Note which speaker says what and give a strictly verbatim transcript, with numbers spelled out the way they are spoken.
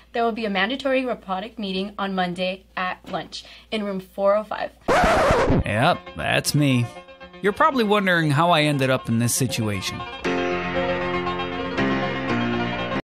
Speaker 1: There will be a mandatory robotic meeting on Monday at lunch in room four oh five.
Speaker 2: Yep, that's me. You're probably wondering how I ended up in this situation.